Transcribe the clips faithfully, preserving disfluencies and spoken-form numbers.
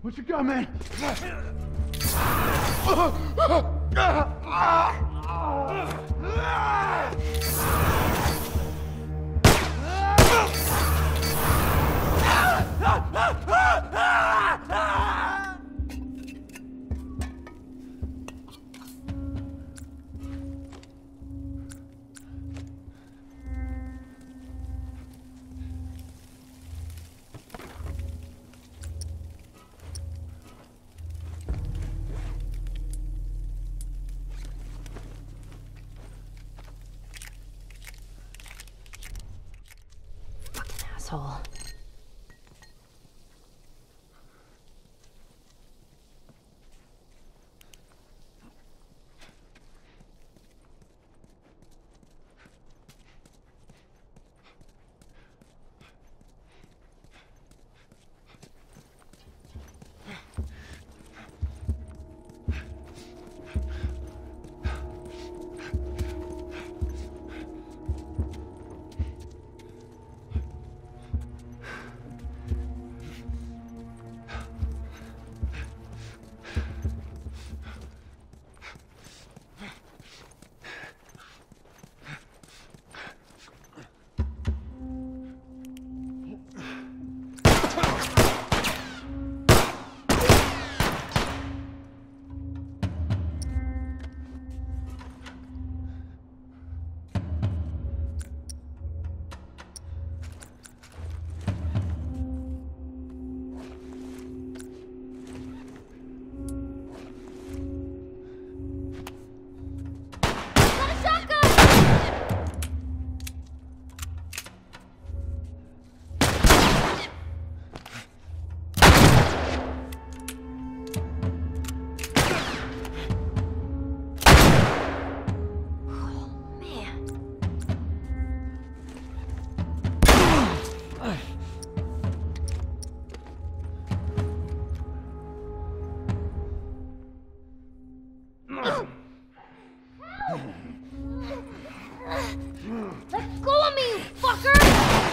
What you got, man? Asshole. Let go of me, you fucker!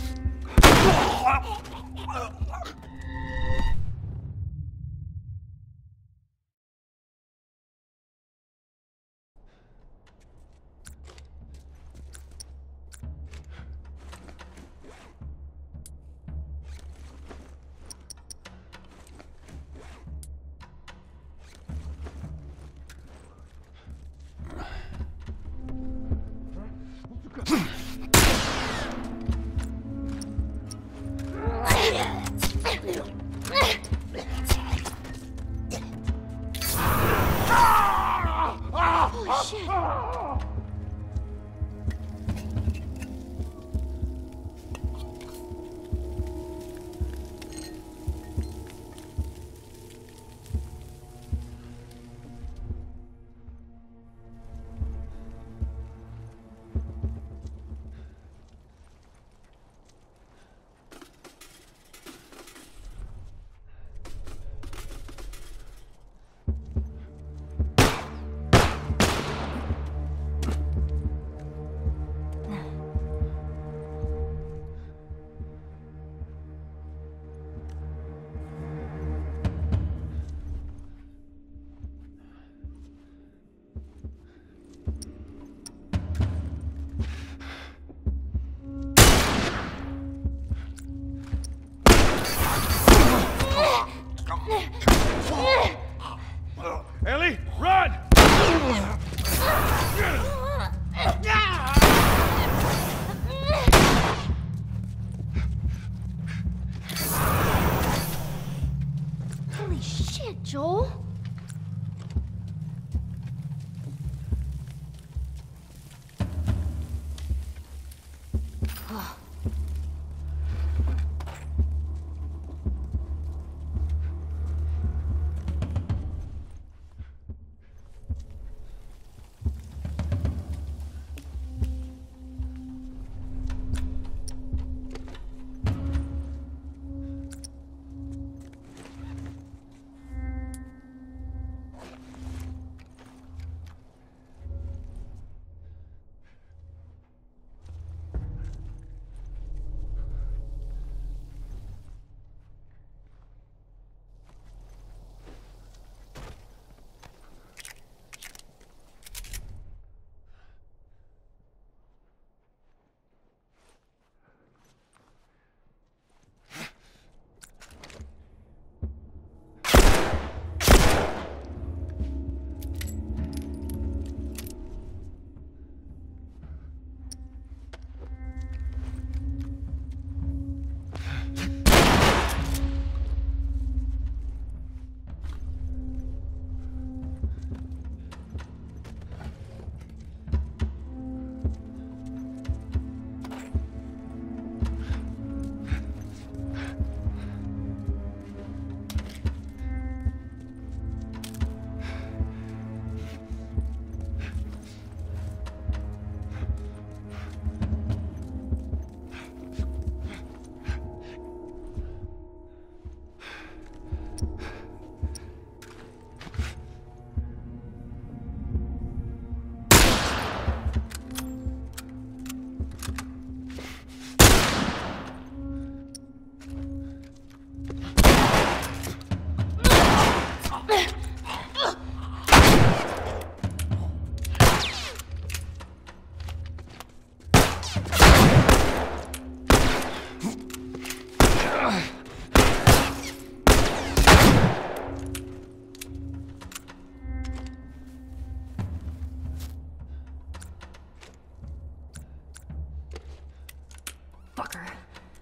Holy shit! Ellie, run! Holy shit, Joel! Fucker.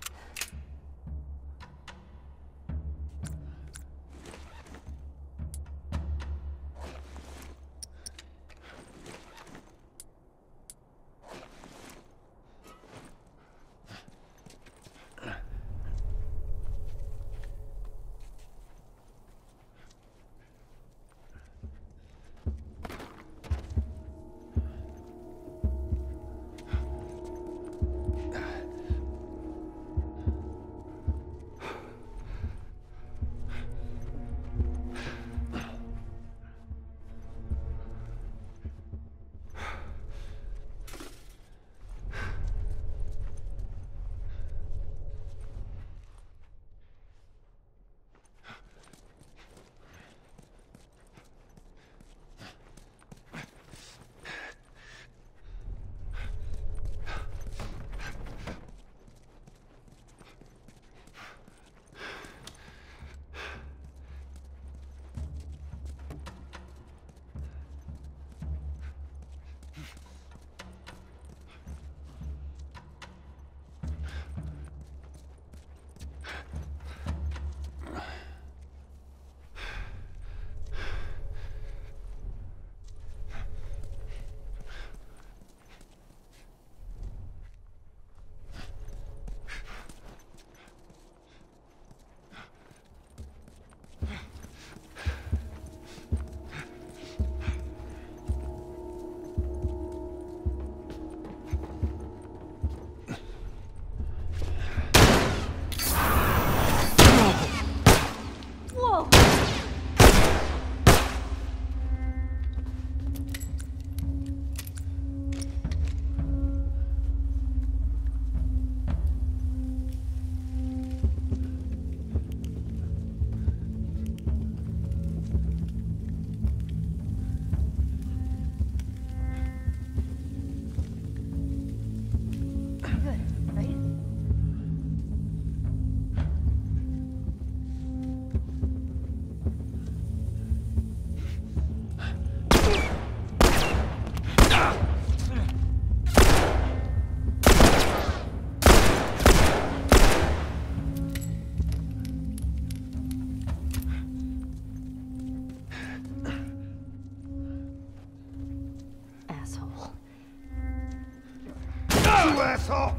asshole!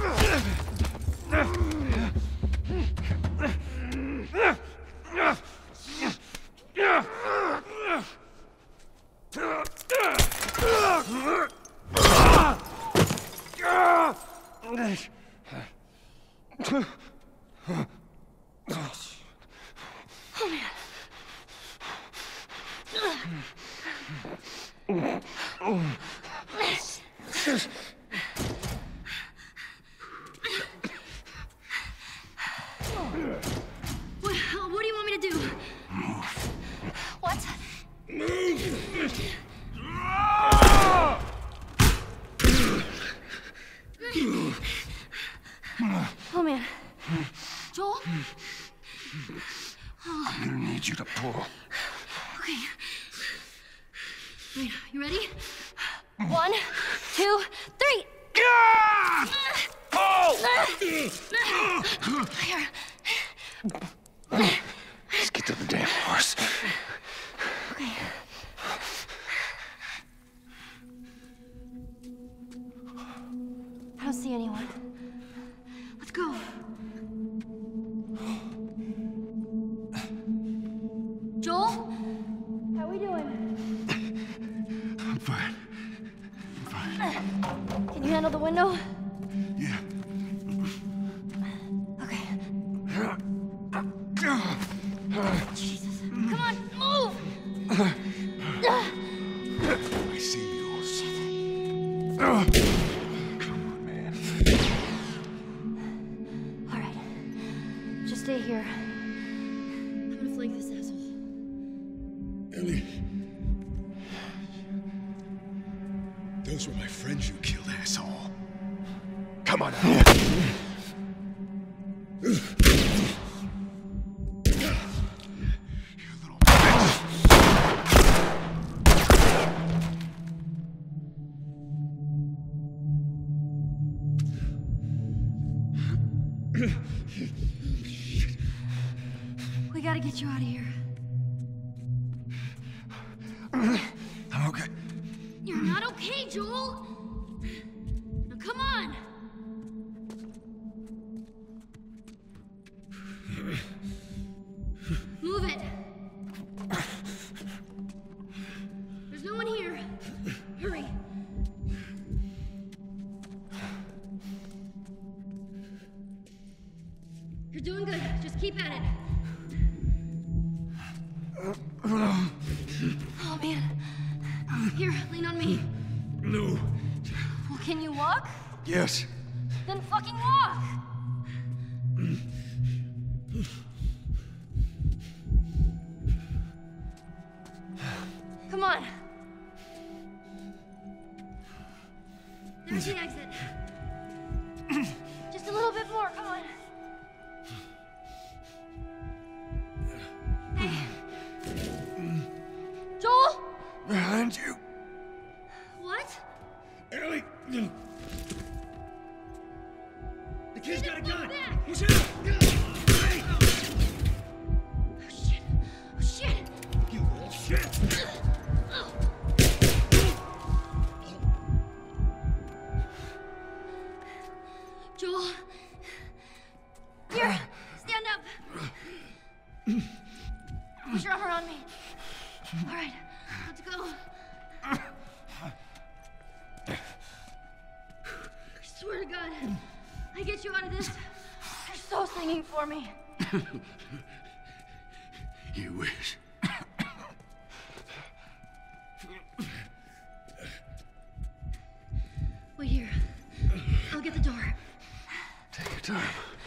What, what do you want me to do? What? Oh, man. Joel? Oh. I'm gonna need you to pull. Okay. Wait, you ready? One, two, three! Pull! Here. Let's get to the damn horse. Okay. I don't see anyone. Let's go. Joel? How we doing? I'm fine. I'm fine. Can you handle the window? Yeah. Okay. Jesus. Come on, move! I see you. Shit. Come on, man. All right. Just stay here. I'm gonna flank this asshole. Ellie. Those were my friends you killed, asshole. Come on out. We gotta get you out of here. I'm okay. You're not okay, Joel! Now come on! Move it! There's no one here. Hurry. You're doing good. Just keep at it. Oh, man. Here, lean on me. No. Well, can you walk? Yes. Then fucking walk! Come on. There's the exit. Just a little bit more, come on. Hey. Joel? Behind you. What? Ellie! No. The kid's got a gun! Back. He's out! Hey! Oh, shit. Oh, shit. You little shit! Joel. Here, stand up. Put your arm around me. All right, let's go. I swear to God, I get you out of this. You're so singing for me. You wish. Wait here. I'll get the door. Take your time.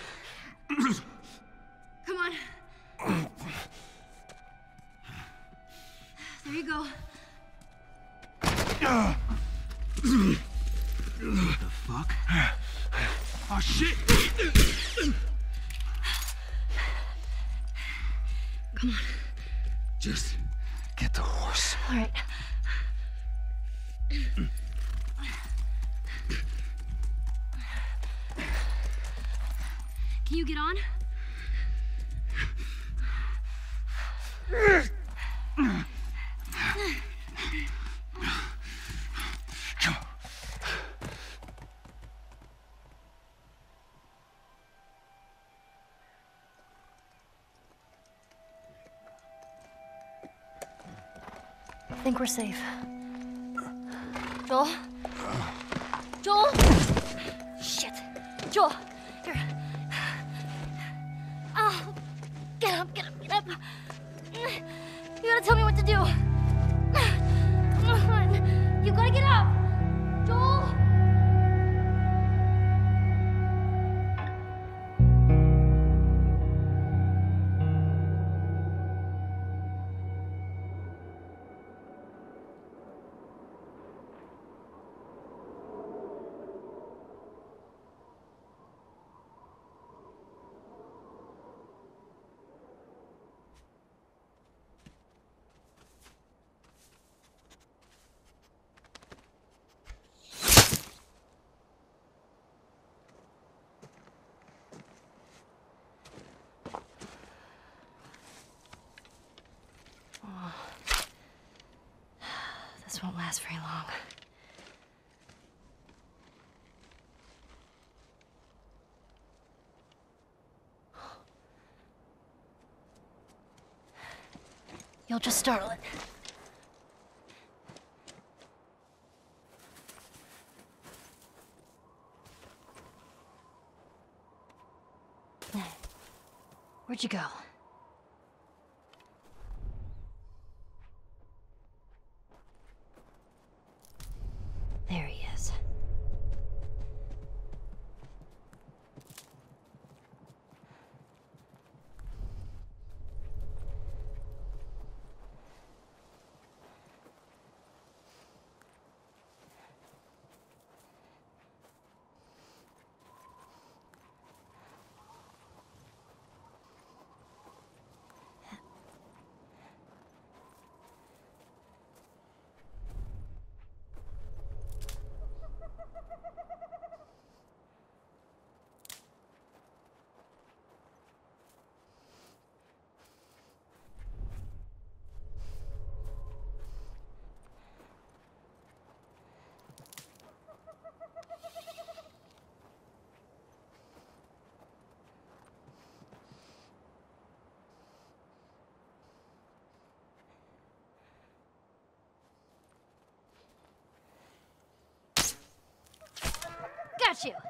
Come on. There you go. What the fuck? Oh, shit! Come on. Just get the horse. All right. Can you get on? I think we're safe. Joel? Joel? Shit. Joel, here. Oh, get up, get up, get up. You gotta tell me what to do. Come on. You gotta get up. Joel? This won't last very long. You'll just startle it. Where'd you go? There he is. got you.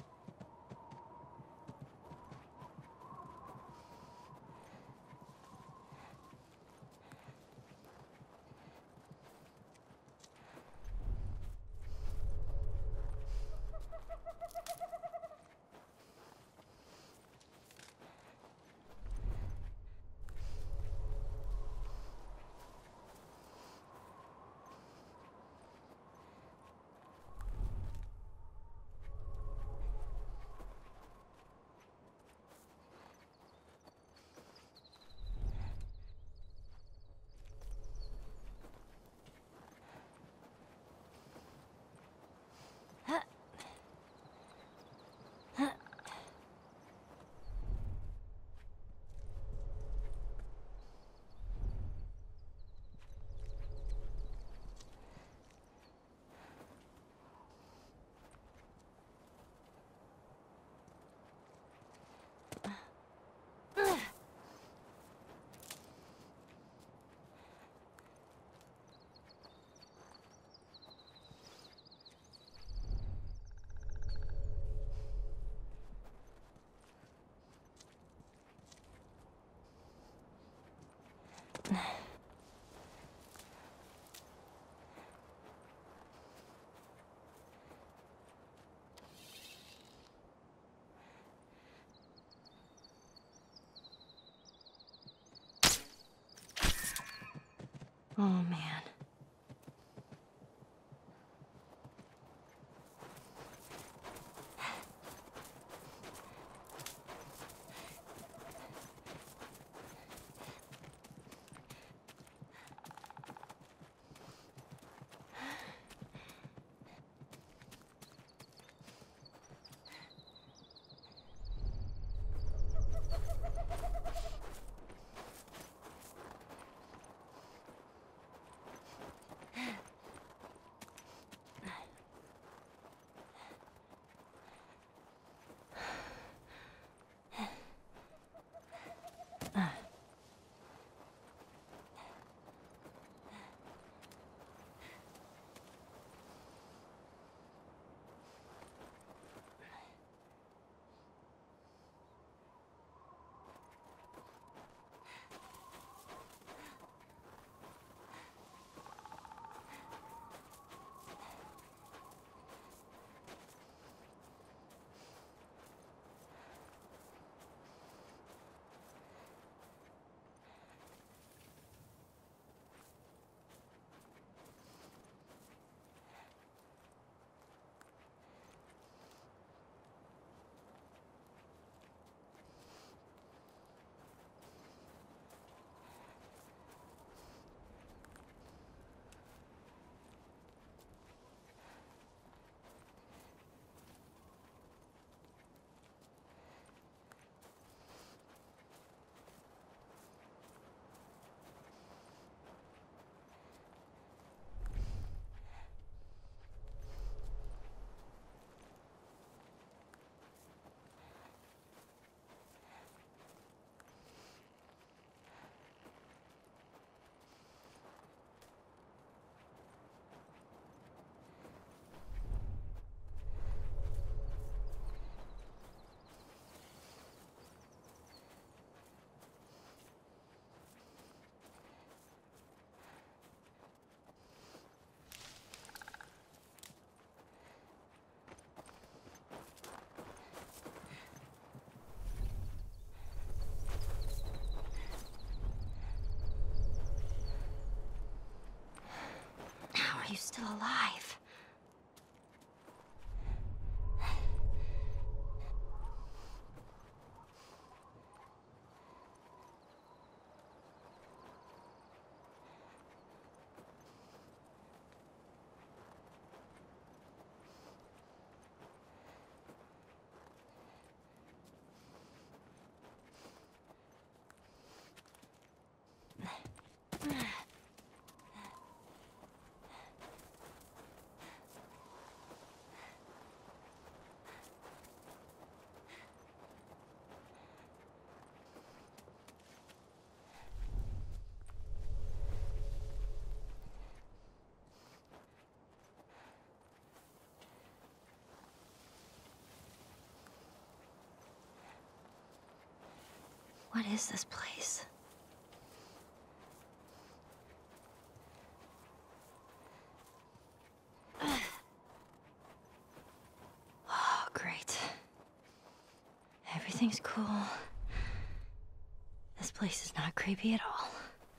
Oh, man. What is this place? Oh, great. Everything's cool. This place is not creepy at all.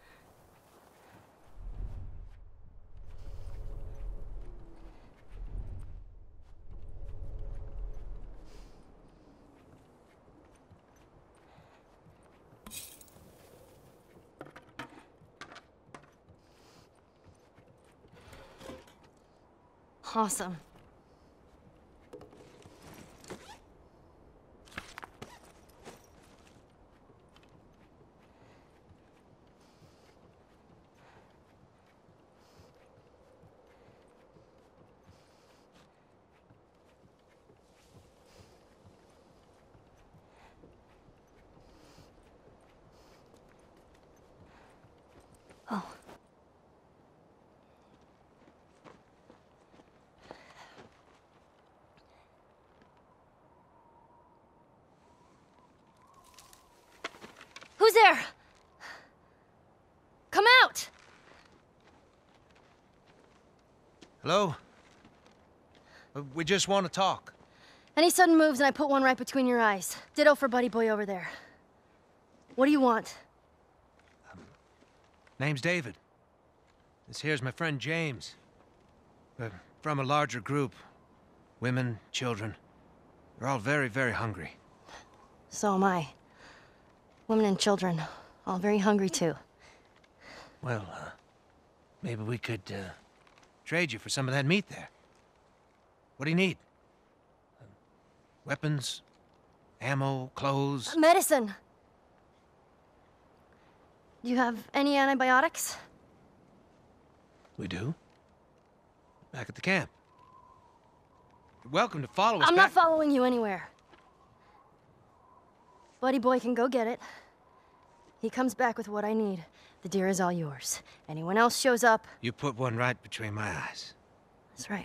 Awesome. Oh. Who's there? Come out! Hello? We just want to talk. Any sudden moves and I put one right between your eyes. Ditto for Buddy Boy over there. What do you want? Name's David. This here's my friend James. We're from a larger group. Women, children. They're all very, very hungry. So am I. Women and children, all very hungry too. Well, uh, maybe we could, uh, trade you for some of that meat there. What do you need? Uh, weapons? Ammo? Clothes? Medicine! Do you have any antibiotics? We do. Back at the camp. You're welcome to follow us I'm back- not following you anywhere. Buddy Boy can go get it. He comes back with what I need. The deer is all yours. Anyone else shows up... You put one right between my eyes. That's right.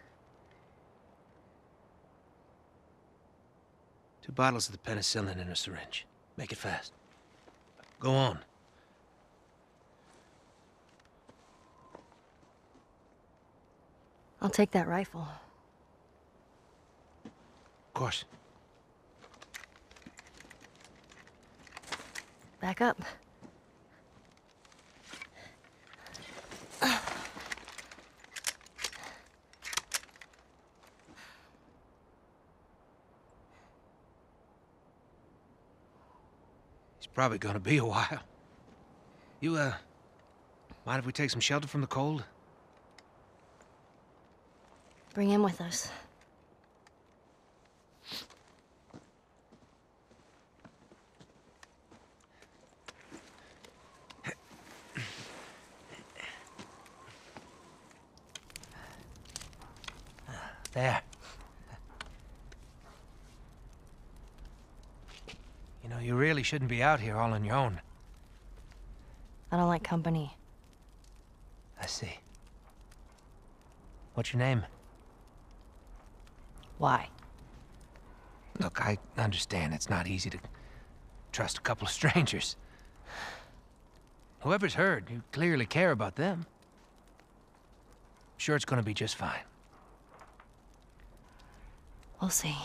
Two bottles of the penicillin in a syringe. Make it fast. Go on. I'll take that rifle. Of course. Back up. It's probably gonna be a while. You, uh, mind if we take some shelter from the cold? Bring him with us. There. You know, you really shouldn't be out here all on your own. I don't like company. I see. What's your name? Why? Look, I understand it's not easy to trust a couple of strangers. Whoever's hurt, you clearly care about them. I'm sure it's gonna be just fine. We'll see.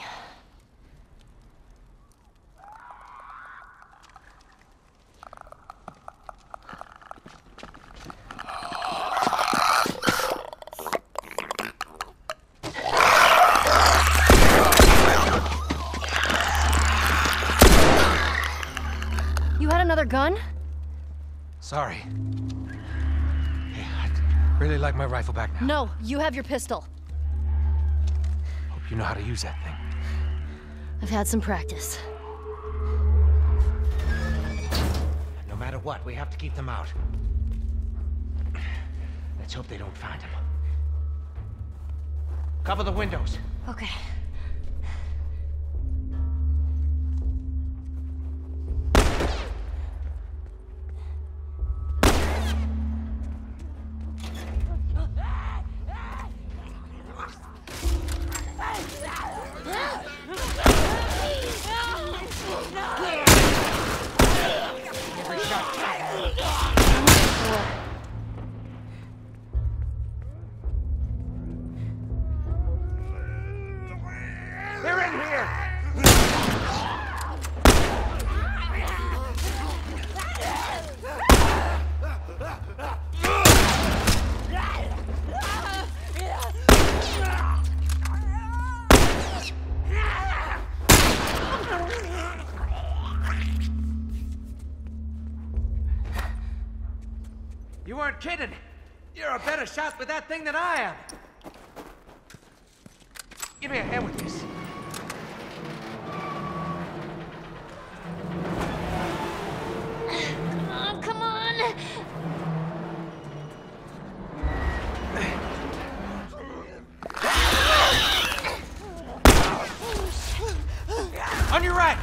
You had another gun? Sorry. Hey, I'd really like my rifle back now. No, you have your pistol. Hope you know how to use that thing. I've had some practice. No matter what, we have to keep them out. Let's hope they don't find him. Cover the windows. Okay. You weren't kidding. You're a better shot with that thing than I am. Give me a hand with this. Oh, come on. On your right.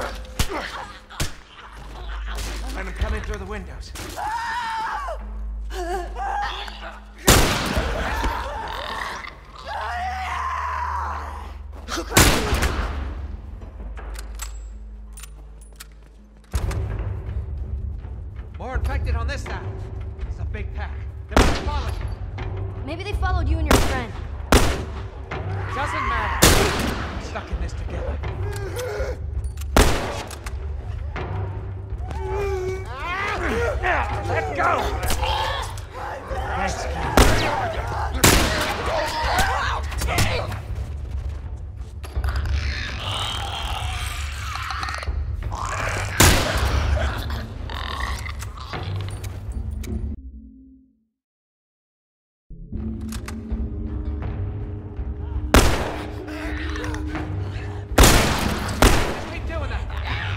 Let him come in through the windows. More infected on this side. It's a big pack. They must have followed you. Maybe they followed you and your friend. Doesn't matter. We're stuck in this together. Let go! Thanks, kid. Keep doing that.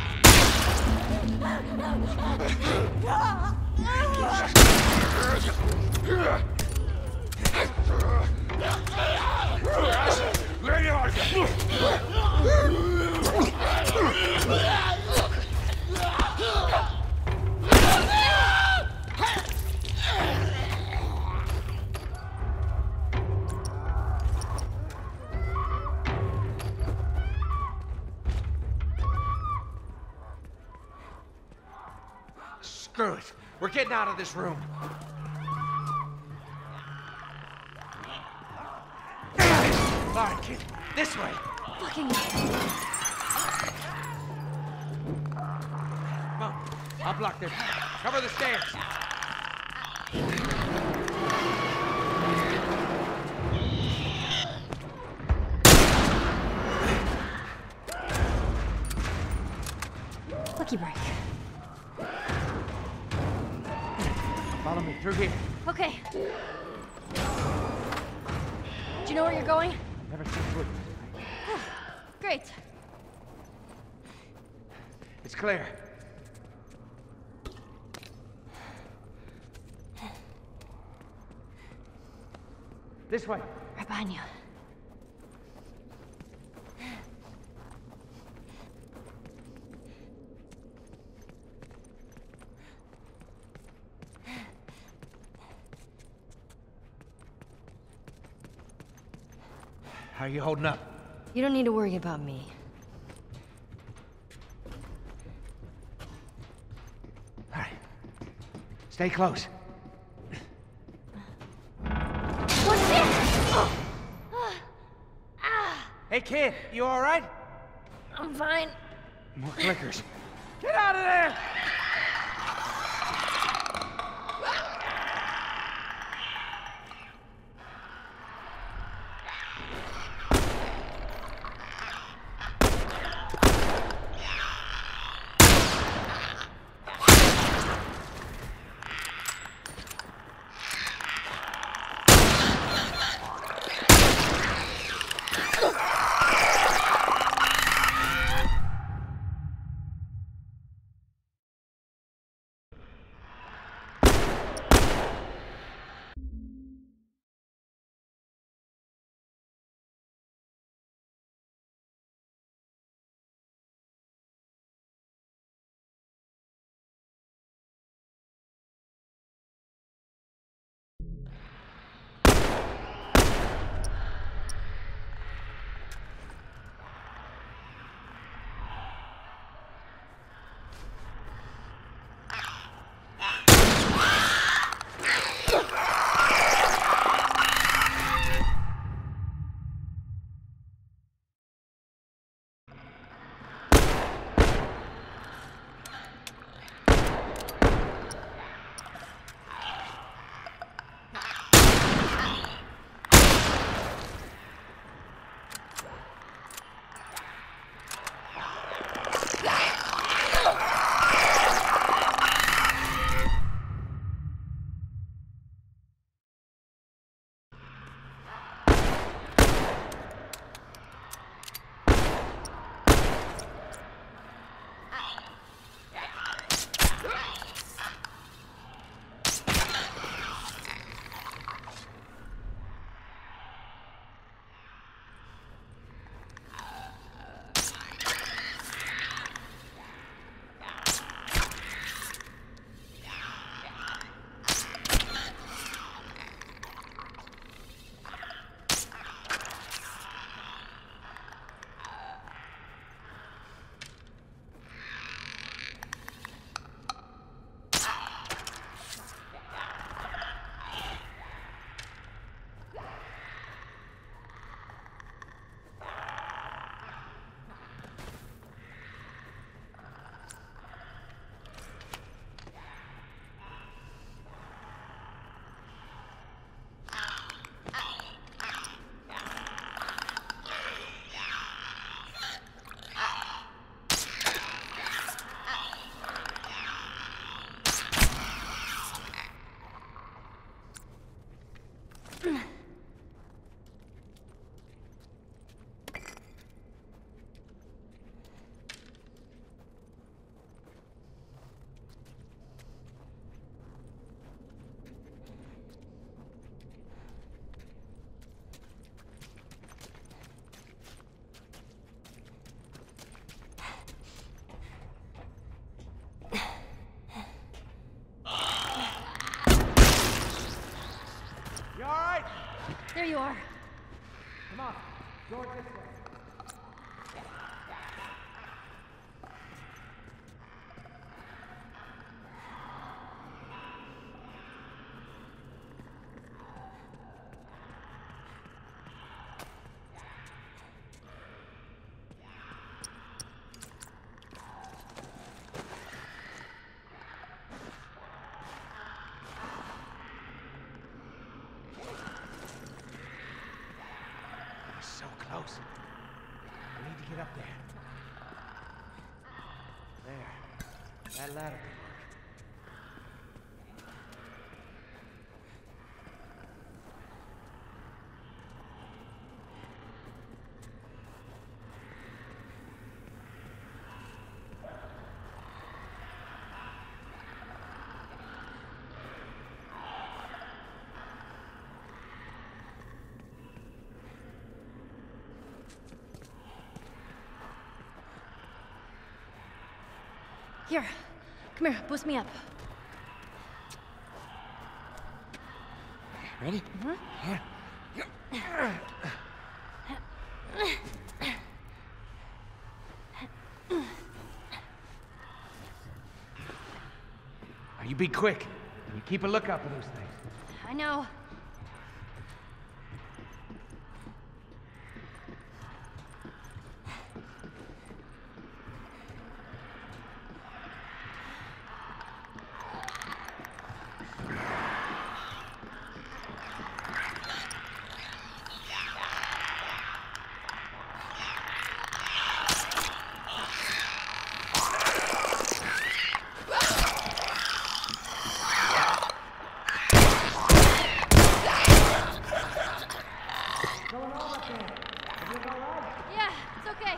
Screw it. We're getting out of this room. All right, kid. This way. Fucking. Come on. I'll block this. Cover the stairs. Lucky break. Follow me through here. Okay. Do you know where you're going? Never seen wood. Great. It's clear. This way. Right behind you. How are you holding up? You don't need to worry about me. All right. Stay close. What's it? Oh. Ah, Hey, kid. You all right? I'm fine. More clickers. Get out of there! you are. Come on. Door this way. So close. We need to get up there. There. That ladder could work. Here, come here, boost me up. Ready? Mm-hmm. Yeah. Now you be quick. And you keep a lookout for those things. I know. Yeah, it's okay.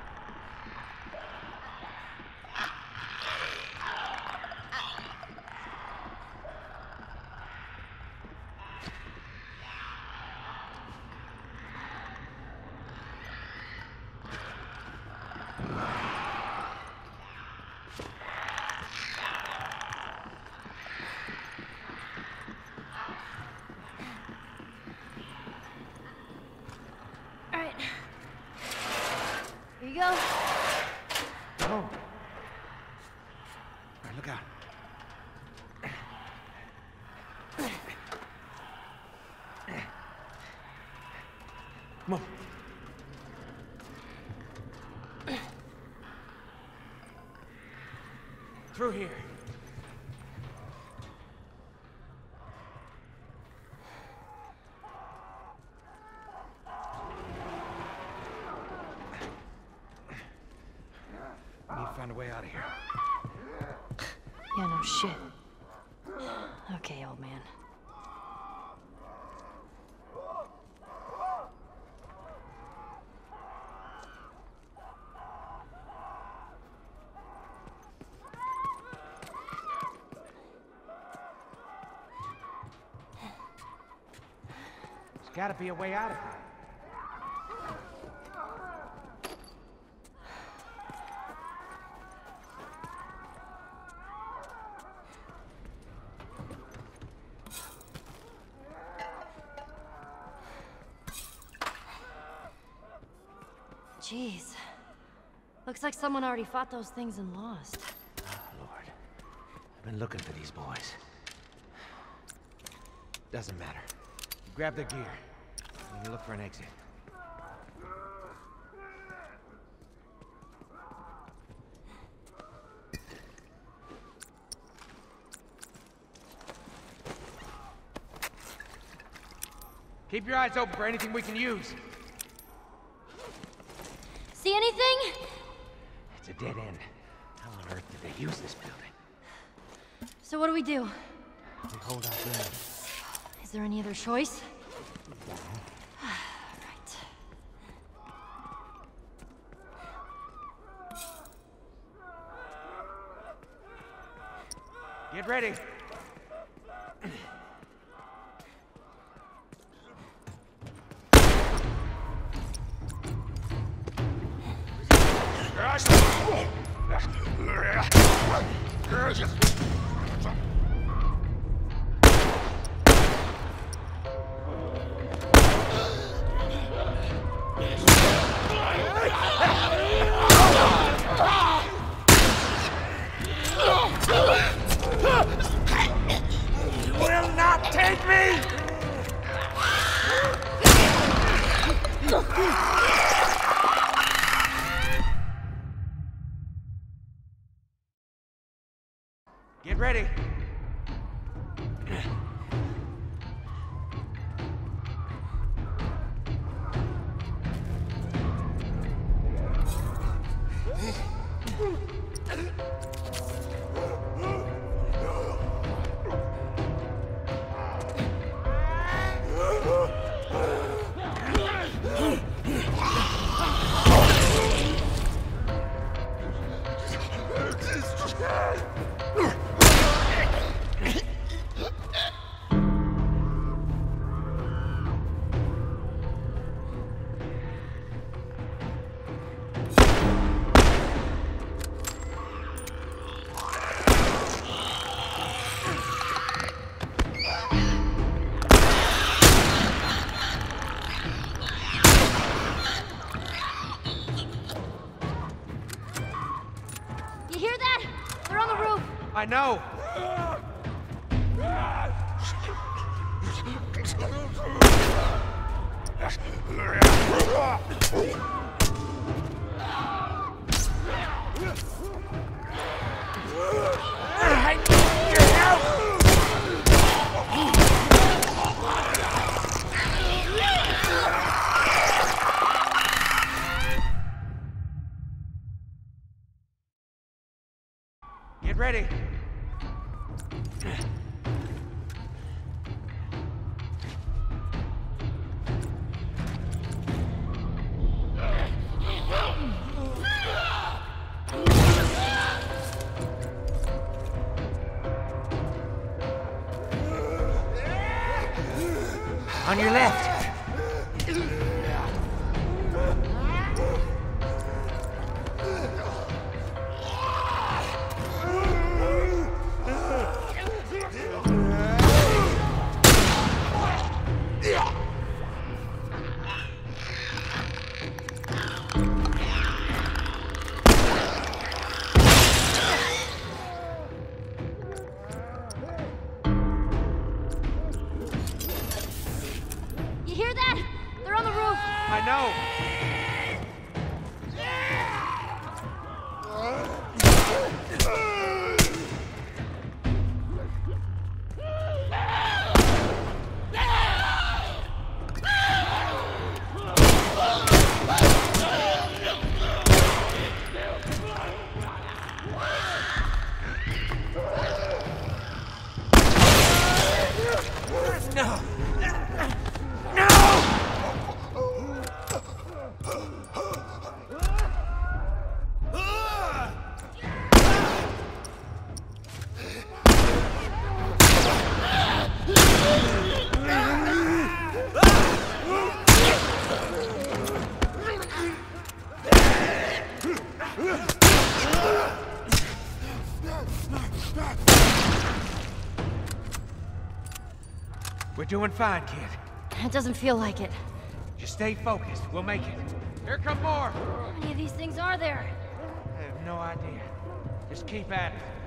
All right. Here you go. Oh. All right, look out. Come on. Through here. We need to find a way out of here. Yeah, no shit. Okay, old man. There's gotta be a way out of here. Jeez. Looks like someone already fought those things and lost. Oh, Lord. I've been looking for these boys. Doesn't matter. You grab their gear. And you look for an exit. Keep your eyes open for anything we can use. See anything? It's a dead end. How on earth did they use this building? So what do we do? We hold our ground. Is there any other choice? Right. Get ready. Get ready. You hear that? They're on the roof. I know. Get ready. On your left. You hear that? They're on the roof. I know. No. We're doing fine, kid. It doesn't feel like it. Just stay focused. We'll make it. Here come more. How many of these things are there? I have no idea. Just keep at it.